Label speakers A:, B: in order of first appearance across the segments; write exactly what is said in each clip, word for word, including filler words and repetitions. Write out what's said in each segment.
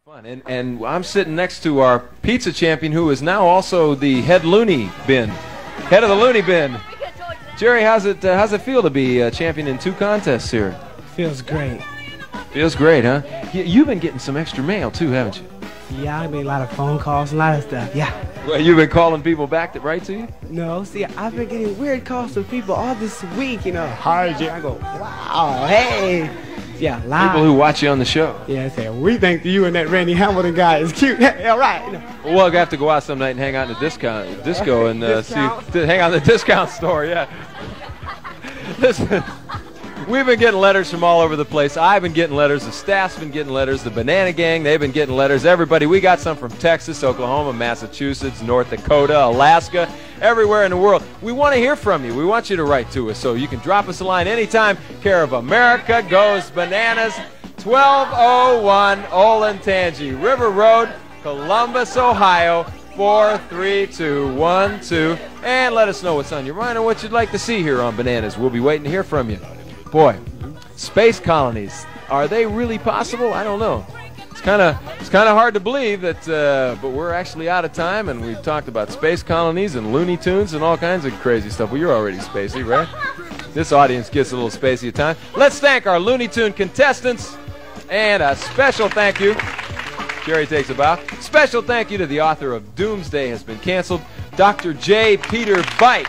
A: Fun. And, and I'm sitting next to our pizza champion, who is now also the head loony bin, head of the loony bin. Jerry, how's it uh, how's it feel to be uh, champion in two contests here?
B: Feels great.
A: Feels great, huh? Y you've been getting some extra mail too, haven't you?
B: Yeah, I made a lot of phone calls, a lot of stuff. Yeah.
A: Well, you've been calling people back that write to you?
B: No, see, I've been getting weird calls from people all this week. You know, hi, Jerry. I go, wow, hey. Yeah, live.
A: People who watch you on the show.
B: Yeah, they say, we think you and that Randy Hamilton guy is cute. Hey, all right.
A: Well, we'll have to go out some night and hang out in the discount, disco and uh, see, hang out in the discount store, yeah. Listen, we've been getting letters from all over the place. I've been getting letters. The staff's been getting letters. The Banana Gang, they've been getting letters. Everybody, we got some from Texas, Oklahoma, Massachusetts, North Dakota, Alaska, everywhere in the world. We want to hear from you. We want you to write to us, so you can drop us a line anytime. Care of America Goes Bananas, twelve oh one Olentangy River Road, Columbus, Ohio, four three two one two. And let us know what's on your mind and what you'd like to see here on Bananas. We'll be waiting to hear from you. Boy, space colonies, are they really possible? I don't know. It's kind of it's kind of hard to believe that, uh, but we're actually out of time, and we've talked about space colonies and Looney Tunes and all kinds of crazy stuff. Well, you're already spacey, right? This audience gets a little spacey at times. Let's thank our Looney Tune contestants, and a special thank you. Jerry takes a bow. Special thank you to the author of Doomsday Has Been Canceled, Doctor J. Peter Bite.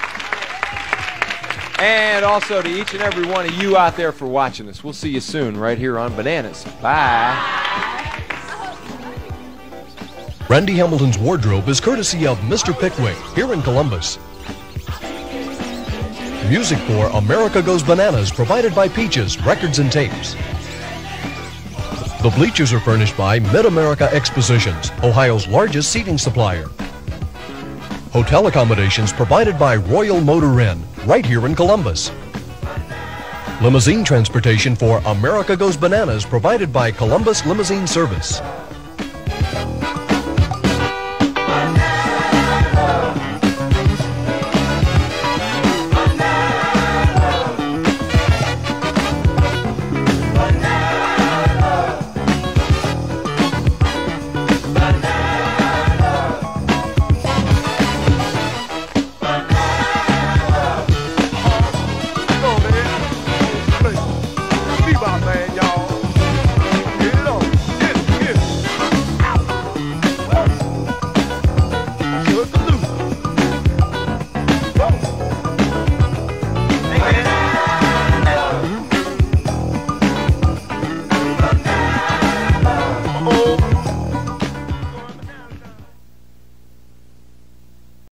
A: And also to each and every one of you out there for watching us. We'll see you soon right here on Bananas. Bye.
C: Randy Hamilton's wardrobe is courtesy of Mister Pickwick here in Columbus. Music for America Goes Bananas provided by Peaches Records and Tapes. The bleachers are furnished by Mid-America Expositions, Ohio's largest seating supplier. Hotel accommodations provided by Royal Motor Inn, right here in Columbus. Limousine transportation for America Goes Bananas provided by Columbus Limousine Service.